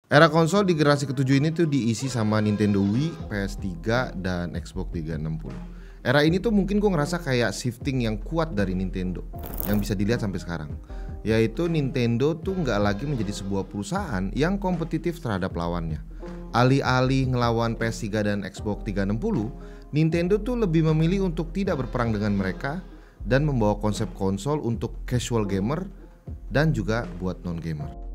Era konsol di generasi ketujuh ini tuh diisi sama Nintendo Wii, PS3, dan Xbox 360. Era ini tuh mungkin gue ngerasa kayak shifting yang kuat dari Nintendo yang bisa dilihat sampai sekarang. Yaitu Nintendo tuh nggak lagi menjadi sebuah perusahaan yang kompetitif terhadap lawannya. Alih-alih ngelawan PS3 dan Xbox 360, Nintendo tuh lebih memilih untuk tidak berperang dengan mereka dan membawa konsep konsol untuk casual gamer dan juga buat non-gamer.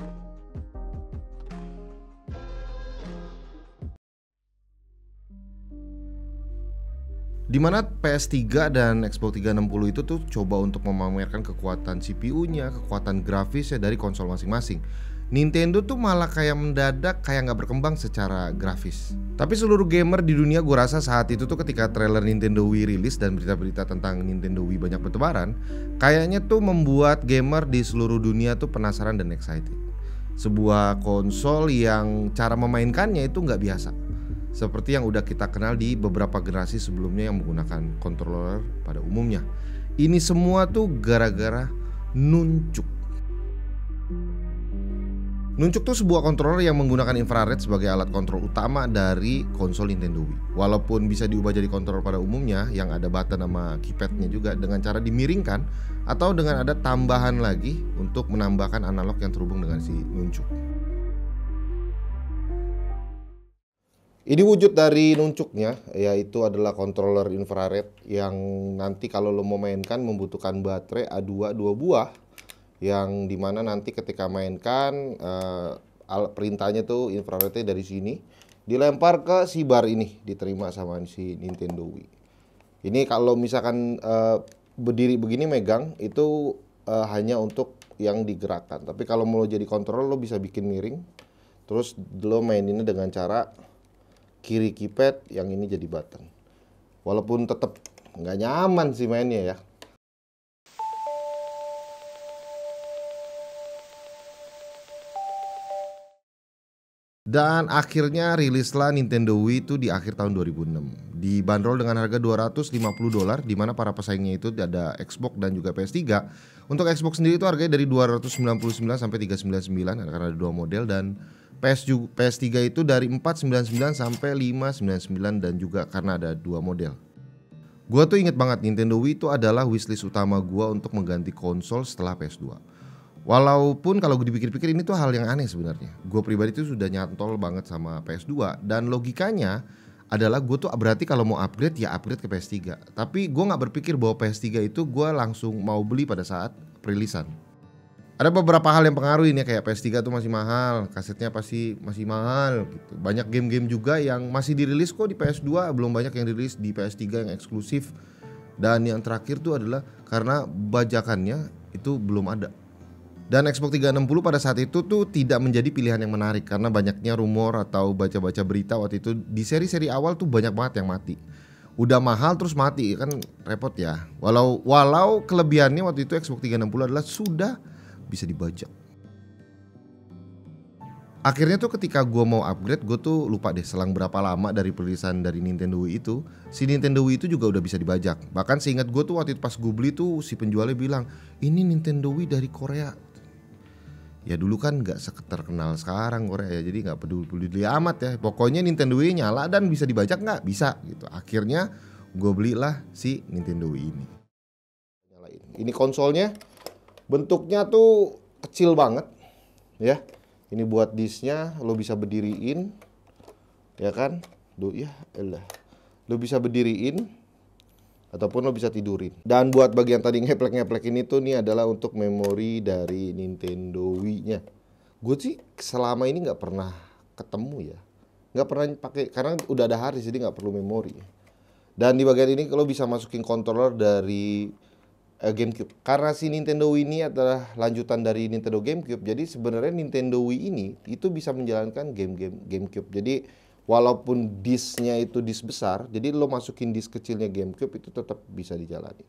Dimana PS3 dan Xbox 360 itu tuh coba untuk memamerkan kekuatan CPU-nya, kekuatan grafisnya dari konsol masing-masing. Nintendo tuh malah kayak mendadak kayak nggak berkembang secara grafis. Tapi seluruh gamer di dunia gue rasa saat itu tuh ketika trailer Nintendo Wii rilis dan berita-berita tentang Nintendo Wii banyak bertebaran, kayaknya tuh membuat gamer di seluruh dunia tuh penasaran dan excited. Sebuah konsol yang cara memainkannya itu nggak biasa, seperti yang udah kita kenal di beberapa generasi sebelumnya yang menggunakan controller pada umumnya. Ini semua tuh gara-gara Nunchuk. Nunchuk tuh sebuah controller yang menggunakan infrared sebagai alat kontrol utama dari konsol Nintendo Wii. Walaupun bisa diubah jadi controller pada umumnya yang ada button sama keypadnya juga dengan cara dimiringkan atau dengan ada tambahan lagi untuk menambahkan analog yang terhubung dengan si Nunchuk. Ini wujud dari Nunchuknya, yaitu adalah controller infrared yang nanti kalau lo mau mainkan membutuhkan baterai A2 2 buah, yang dimana nanti ketika mainkan perintahnya tuh infrarednya dari sini dilempar ke si bar ini, diterima sama si Nintendo Wii. Ini kalau misalkan berdiri begini megang itu hanya untuk yang digerakkan, tapi kalau mau jadi controller lo bisa bikin miring, terus lo maininnya dengan cara kiri keypad, yang ini jadi button. Walaupun tetap nggak nyaman sih mainnya ya. Dan akhirnya rilislah Nintendo Wii itu di akhir tahun 2006. Dibanderol dengan harga $250, di mana para pesaingnya itu ada Xbox dan juga PS3. Untuk Xbox sendiri itu harganya dari 299 sampai 399 karena ada dua model, dan PS3 itu dari 499 sampai 599 dan juga karena ada dua model. Gua tuh inget banget Nintendo Wii itu adalah wishlist utama gua untuk mengganti konsol setelah PS2. Walaupun kalau gue dipikir-pikir ini tuh hal yang aneh sebenarnya. Gue pribadi tuh sudah nyantol banget sama PS2 dan logikanya adalah gue tuh berarti kalau mau upgrade ya upgrade ke PS3. Tapi gue nggak berpikir bahwa PS3 itu gue langsung mau beli pada saat perilisan. Ada beberapa hal yang pengaruh ini, kayak PS3 tuh masih mahal, kasetnya pasti masih mahal gitu. Banyak game-game juga yang masih dirilis kok di PS2, belum banyak yang dirilis di PS3 yang eksklusif. Dan yang terakhir tuh adalah karena bajakannya itu belum ada. Dan Xbox 360 pada saat itu tuh tidak menjadi pilihan yang menarik karena banyaknya rumor atau baca-baca berita waktu itu di seri-seri awal tuh banyak banget yang mati. Udah mahal terus mati kan repot ya. Walau kelebihannya waktu itu Xbox 360 adalah sudah bisa dibajak. Akhirnya tuh ketika gue mau upgrade, gue tuh lupa deh selang berapa lama dari perilisan dari Nintendo Wii itu, si Nintendo Wii itu juga udah bisa dibajak. Bahkan seingat gue tuh waktu itu pas gue beli tuh si penjualnya bilang, ini Nintendo Wii dari Korea. Ya dulu kan gak terkenal sekarang Korea ya, jadi gak peduli amat ya. Pokoknya Nintendo Wii nyala dan bisa dibajak gak? Bisa gitu. Akhirnya gue belilah si Nintendo Wii ini. Ini konsolnya bentuknya tuh kecil banget ya. Ini buat disknya lo bisa berdiriin, ya kan? Lo bisa berdiriin ataupun lo bisa tidurin. Dan buat bagian tadi ngeplek-ngeplek ini tuh nih adalah untuk memori dari Nintendo Wii-nya. Gue sih selama ini nggak pernah ketemu ya, nggak pernah pakai karena udah ada hard disk, jadi nggak perlu memori. Dan di bagian ini lo bisa masukin controller dari GameCube. Karena si Nintendo Wii ini adalah lanjutan dari Nintendo GameCube, jadi sebenarnya Nintendo Wii ini itu bisa menjalankan game-game GameCube. Jadi walaupun disknya itu disk besar, jadi lo masukin disk kecilnya GameCube itu tetap bisa dijalani.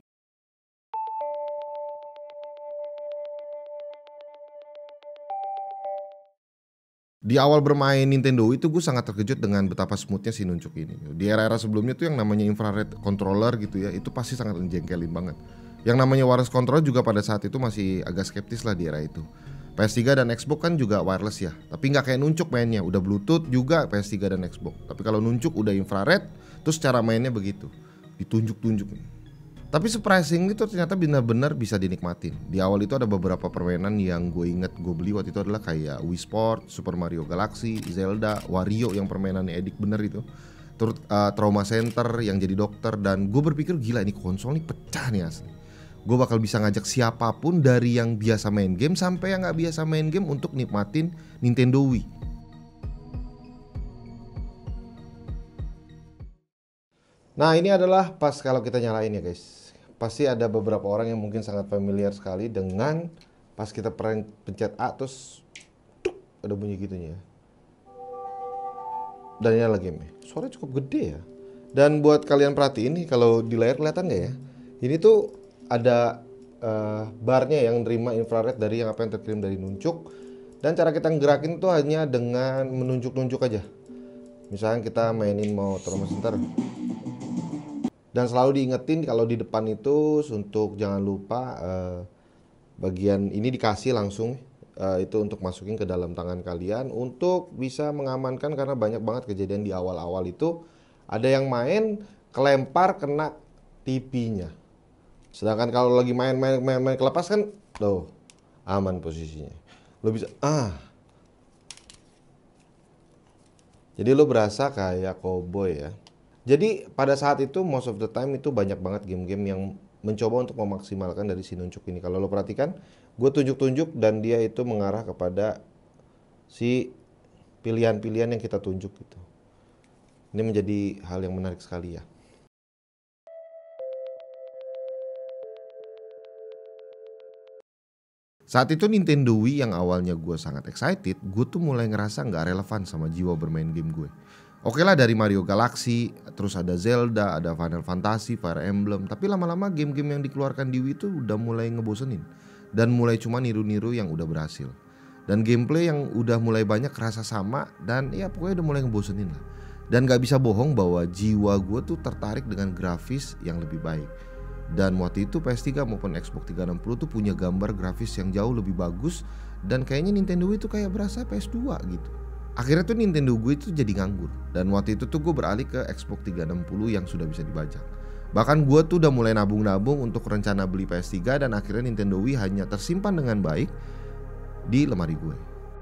Di awal bermain Nintendo Wii itu gue sangat terkejut dengan betapa smoothnya si Nunchuk ini. Di era-era sebelumnya tuh yang namanya infrared controller gitu ya, itu pasti sangat menjengkelin banget. Yang namanya wireless controller juga pada saat itu masih agak skeptis lah di era itu. PS3 dan Xbox kan juga wireless ya, tapi nggak kayak nuncuk mainnya, udah Bluetooth juga PS3 dan Xbox. Tapi kalau nuncuk udah infrared, terus cara mainnya begitu, ditunjuk-tunjuk. Tapi surprisingly itu ternyata benar-benar bisa dinikmatin. Di awal itu ada beberapa permainan yang gue inget gue beli waktu itu adalah kayak Wii Sport, Super Mario Galaxy, Zelda, Wario yang permainannya edik bener itu. Terus Trauma Center yang jadi dokter, dan gue berpikir gila ini konsol nih pecah nih asli. Gue bakal bisa ngajak siapapun dari yang biasa main game sampai yang gak biasa main game untuk nikmatin Nintendo Wii. Nah ini adalah pas kalau kita nyalain ya guys. Pasti ada beberapa orang yang mungkin sangat familiar sekali dengan pas kita pencet A terus tuk, ada bunyi gitunya. Dan nyala game. Suaranya cukup gede ya. Dan buat kalian perhatiin nih, kalau di layar kelihatan nggak ya? Ini tuh ada barnya yang nerima infrared dari yang apa yang terkirim dari nuncuk. Dan cara kita ngerakin tuh hanya dengan menunjuk-nunjuk aja. Misalnya kita mainin mau Trauma Center. Dan selalu diingetin kalau di depan itu untuk jangan lupa bagian ini dikasih langsung itu untuk masukin ke dalam tangan kalian untuk bisa mengamankan, karena banyak banget kejadian di awal-awal itu ada yang main kelempar kena TV-nya. Sedangkan kalau lagi main kelepas kan tuh aman posisinya. Lo bisa jadi lo berasa kayak cowboy ya. Jadi pada saat itu most of the time itu banyak banget game-game yang mencoba untuk memaksimalkan dari si nuncuk ini. Kalau lo perhatikan, gue tunjuk-tunjuk dan dia itu mengarah kepada si pilihan-pilihan yang kita tunjuk gitu. Ini menjadi hal yang menarik sekali ya. Saat itu Nintendo Wii yang awalnya gue sangat excited, gue tuh mulai ngerasa nggak relevan sama jiwa bermain game gue. Oke lah, dari Mario Galaxy, terus ada Zelda, ada Final Fantasy, Fire Emblem. Tapi lama-lama game-game yang dikeluarkan di Wii itu udah mulai ngebosenin. Dan mulai cuma niru-niru yang udah berhasil. Dan gameplay yang udah mulai banyak kerasa sama, dan ya pokoknya udah mulai ngebosenin lah. Dan gak bisa bohong bahwa jiwa gue tuh tertarik dengan grafis yang lebih baik. Dan waktu itu PS3 maupun Xbox 360 tuh punya gambar grafis yang jauh lebih bagus. Dan kayaknya Nintendo Wii tuh kayak berasa PS2 gitu. Akhirnya tuh Nintendo gue itu jadi nganggur. Dan waktu itu tuh gue beralih ke Xbox 360 yang sudah bisa dibajak. Bahkan gue tuh udah mulai nabung-nabung untuk rencana beli PS3. Dan akhirnya Nintendo Wii hanya tersimpan dengan baik di lemari gue.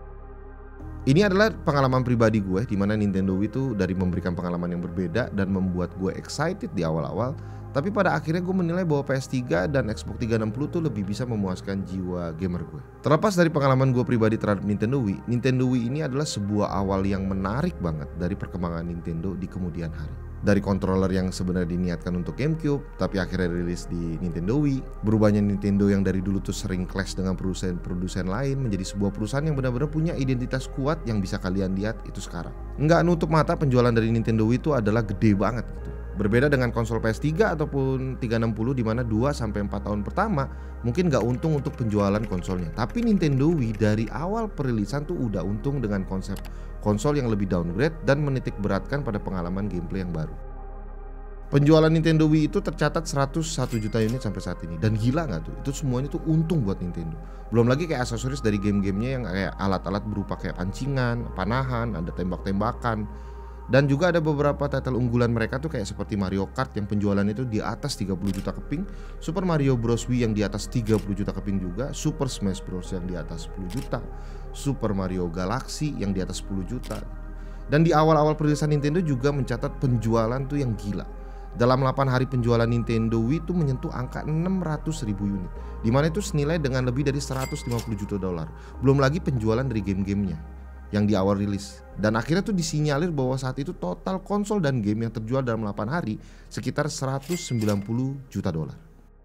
Ini adalah pengalaman pribadi gue, dimana Nintendo Wii itu dari memberikan pengalaman yang berbeda dan membuat gue excited di awal-awal. Tapi pada akhirnya gue menilai bahwa PS3 dan Xbox 360 tuh lebih bisa memuaskan jiwa gamer gue. Terlepas dari pengalaman gue pribadi terhadap Nintendo Wii ini adalah sebuah awal yang menarik banget dari perkembangan Nintendo di kemudian hari. Dari controller yang sebenarnya diniatkan untuk GameCube, tapi akhirnya rilis di Nintendo Wii. Berubahnya Nintendo yang dari dulu tuh sering clash dengan produsen lain menjadi sebuah perusahaan yang benar-benar punya identitas kuat yang bisa kalian lihat itu sekarang. Nggak nutup mata, penjualan dari Nintendo Wii itu adalah gede banget gitu. Berbeda dengan konsol PS3 ataupun 360 di mana 2-4 tahun pertama mungkin gak untung untuk penjualan konsolnya. Tapi Nintendo Wii dari awal perilisan tuh udah untung dengan konsep konsol yang lebih downgrade dan menitik beratkan pada pengalaman gameplay yang baru. Penjualan Nintendo Wii itu tercatat 101 juta unit sampai saat ini. Dan gila gak tuh? Itu semuanya tuh untung buat Nintendo. Belum lagi kayak aksesoris dari game-gamenya yang kayak alat-alat berupa kayak pancingan, panahan, ada tembak-tembakan. Dan juga ada beberapa title unggulan mereka tuh kayak seperti Mario Kart yang penjualannya itu di atas 30 juta keping, Super Mario Bros Wii yang di atas 30 juta keping juga, Super Smash Bros yang di atas 10 juta, Super Mario Galaxy yang di atas 10 juta. Dan di awal-awal perilisan Nintendo juga mencatat penjualan tuh yang gila. Dalam 8 hari penjualan Nintendo Wii itu menyentuh angka 600.000 unit, dimana itu senilai dengan lebih dari 150 juta dolar. Belum lagi penjualan dari game-gamenya yang di awal rilis. Dan akhirnya tuh disinyalir bahwa saat itu total konsol dan game yang terjual dalam 8 hari sekitar 190 juta dolar.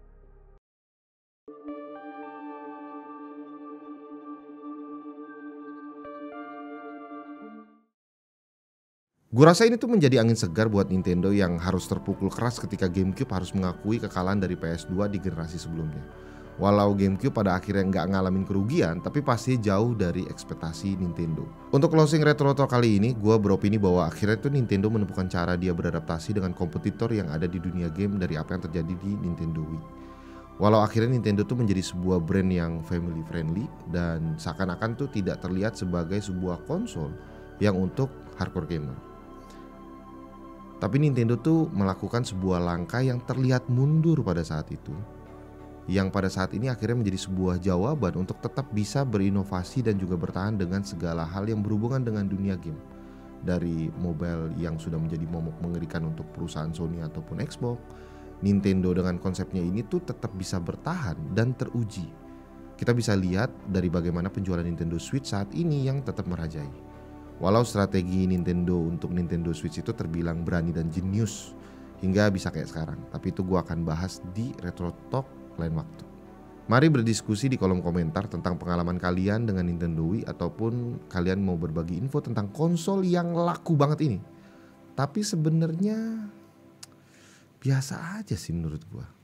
Gue rasa ini tuh menjadi angin segar buat Nintendo yang harus terpukul keras ketika GameCube harus mengakui kekalahan dari PS2 di generasi sebelumnya. Walau GameCube pada akhirnya nggak ngalamin kerugian, tapi pasti jauh dari ekspektasi Nintendo. Untuk closing Retro Talk kali ini, gue beropini bahwa akhirnya tuh Nintendo menemukan cara dia beradaptasi dengan kompetitor yang ada di dunia game dari apa yang terjadi di Nintendo Wii. Walau akhirnya Nintendo tuh menjadi sebuah brand yang family friendly dan seakan-akan tuh tidak terlihat sebagai sebuah konsol yang untuk hardcore gamer. Tapi Nintendo tuh melakukan sebuah langkah yang terlihat mundur pada saat itu, yang pada saat ini akhirnya menjadi sebuah jawaban untuk tetap bisa berinovasi dan juga bertahan dengan segala hal yang berhubungan dengan dunia game. Dari mobile yang sudah menjadi momok mengerikan untuk perusahaan Sony ataupun Xbox, Nintendo dengan konsepnya ini tuh tetap bisa bertahan dan teruji. Kita bisa lihat dari bagaimana penjualan Nintendo Switch saat ini yang tetap merajai. Walau strategi Nintendo untuk Nintendo Switch itu terbilang berani dan jenius hingga bisa kayak sekarang, tapi itu gue akan bahas di Retro Talk lain waktu. Mari berdiskusi di kolom komentar tentang pengalaman kalian dengan Nintendo Wii, ataupun kalian mau berbagi info tentang konsol yang laku banget ini. Tapi sebenarnya biasa aja sih menurut gue.